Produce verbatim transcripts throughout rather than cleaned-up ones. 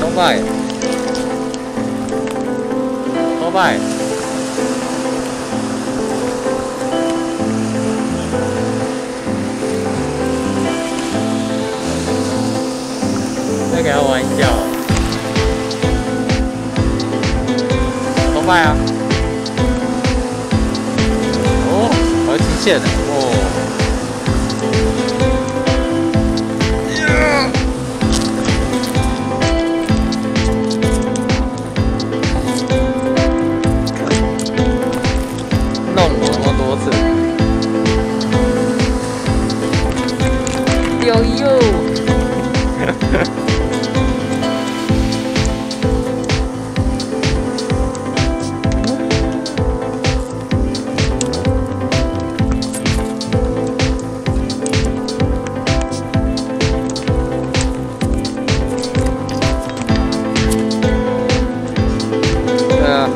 崇拜，崇拜。再给他玩一下。崇拜啊！哦，还会出现的哦。 弄了那么多次，有有，对啊。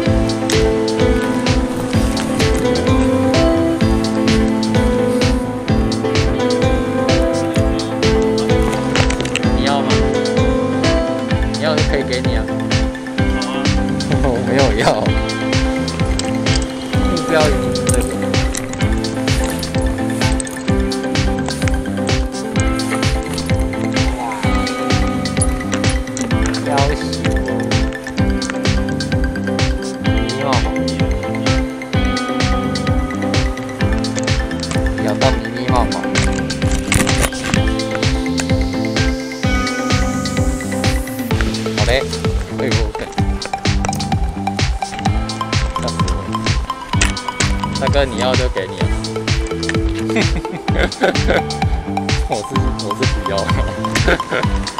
可以给你啊！好啊，我没有要，目标已经是这个。哇！要死我！迷茫茫，养到迷迷茫茫。 哎，哎呦，吓死我！大哥，你要就给你啊！我是我是不要。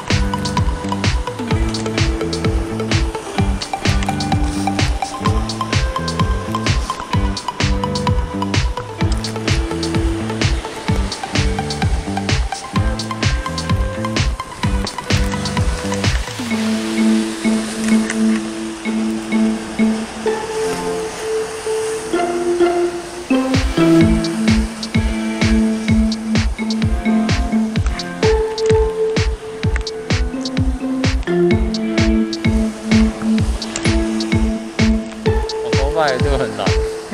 我这个很难，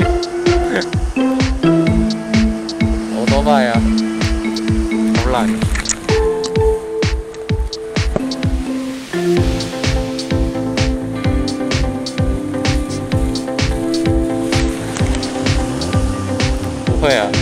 我多败呀，好烂。不会啊。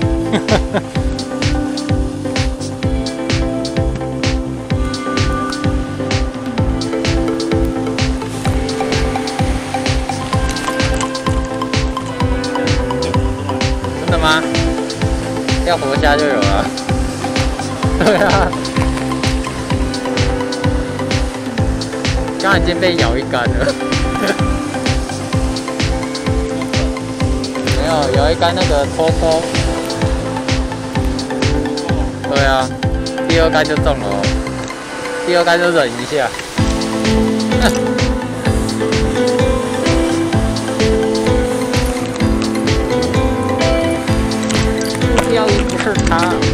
吗？要活虾就有了。对啊，刚刚已经被咬一竿了。没有，咬一竿那个拖拖。对啊，第二竿就中了哦。第二竿就忍一下。标语不是他。